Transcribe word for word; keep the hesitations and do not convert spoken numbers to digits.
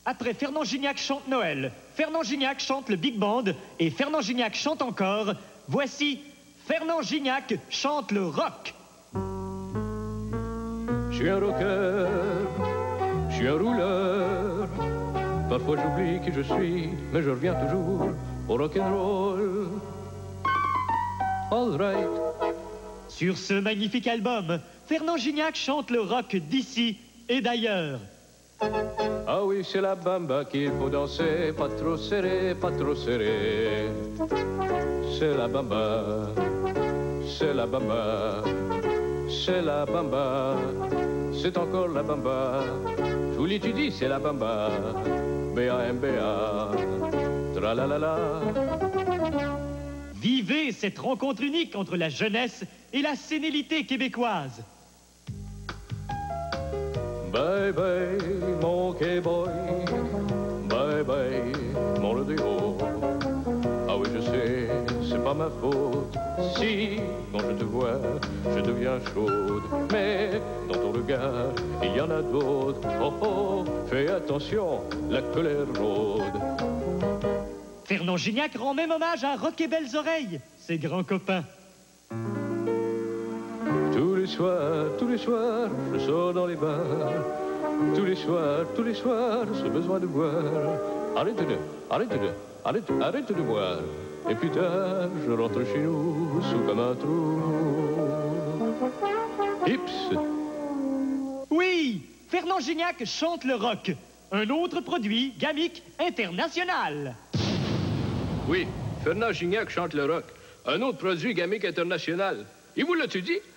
Après Fernand Gignac chante Noël, Fernand Gignac chante le Big Band et Fernand Gignac chante encore, voici Fernand Gignac chante le rock. Je suis un rocker, je suis un rouleur. Parfois j'oublie qui je suis, mais je reviens toujours au rock'n'roll. All right. Sur ce magnifique album, Fernand Gignac chante le rock d'ici et d'ailleurs. Ah oui, c'est la bamba qu'il faut danser, pas trop serré, pas trop serré. C'est la bamba, c'est la bamba, c'est la bamba, c'est encore la bamba. Je vous l'étudie, c'est la bamba. B A M B A, tralalala. Vivez cette rencontre unique entre la jeunesse et la sénilité québécoise. Bye bye, mon K-boy, bye bye, mon rodéo. Ah oui, je sais, c'est pas ma faute. Si, quand je te vois, je deviens chaude. Mais dans ton regard, il y en a d'autres. Oh oh, fais attention, la colère rôde. Fernand Gignac rend même hommage à Rock et Belles Oreilles, ses grands copains. Tous les soirs, tous les soirs, je sors dans les bars. Tous les soirs, tous les soirs, ce besoin de boire. Arrête de, arrête de, arrête, arrête de boire. Et plus tard, je rentre chez nous, sous comme un trou. Hips. Oui, Fernand Gignac chante le rock. Un autre produit Gamic International. Oui, Fernand Gignac chante le rock. Un autre produit Gamic International. Et vous l'as-tu dit?